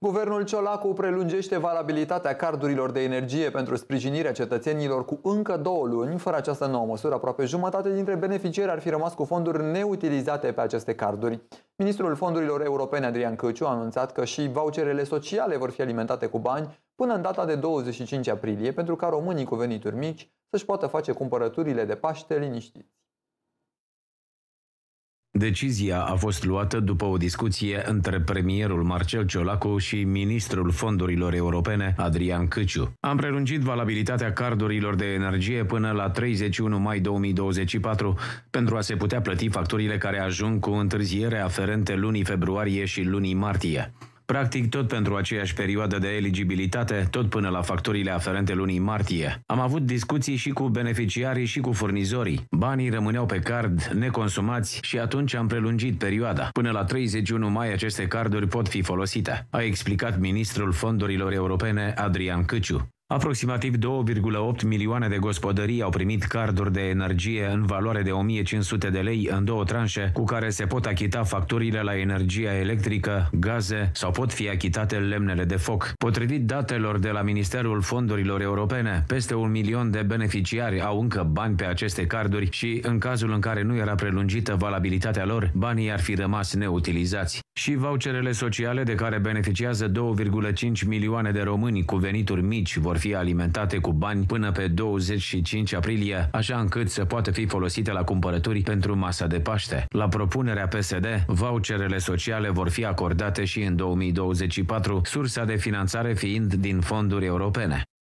Guvernul Ciolacu prelungește valabilitatea cardurilor de energie pentru sprijinirea cetățenilor cu încă 2 luni. Fără această nouă măsură, aproape jumătate dintre beneficiari ar fi rămas cu fonduri neutilizate pe aceste carduri. Ministrul Fondurilor Europene, Adrian Căciu, a anunțat că și voucherele sociale vor fi alimentate cu bani până în data de 25 aprilie, pentru ca românii cu venituri mici să-și poată face cumpărăturile de Paște liniștiți. Decizia a fost luată după o discuție între premierul Marcel Ciolacu și ministrul fondurilor europene, Adrian Căciu. Am prelungit valabilitatea cardurilor de energie până la 31 mai 2024 pentru a se putea plăti facturile care ajung cu întârziere aferente lunii februarie și lunii martie. Practic, tot pentru aceeași perioadă de eligibilitate, tot până la facturile aferente lunii martie. Am avut discuții și cu beneficiarii și cu furnizorii. Banii rămâneau pe card neconsumați și atunci am prelungit perioada. Până la 31 mai aceste carduri pot fi folosite, a explicat ministrul fondurilor europene Adrian Căciu. Aproximativ 2,8 milioane de gospodării au primit carduri de energie în valoare de 1500 de lei în 2 tranșe, cu care se pot achita facturile la energia electrică, gaze sau pot fi achitate lemnele de foc. Potrivit datelor de la Ministerul Fondurilor Europene, peste 1 milion de beneficiari au încă bani pe aceste carduri și, în cazul în care nu era prelungită valabilitatea lor, banii ar fi rămas neutilizați. Și voucherele sociale de care beneficiază 2,5 milioane de români cu venituri mici vor fi alimentate cu bani până pe 25 aprilie, așa încât să poată fi folosite la cumpărături pentru masa de Paște. La propunerea PSD, voucherele sociale vor fi acordate și în 2024, sursa de finanțare fiind din fonduri europene.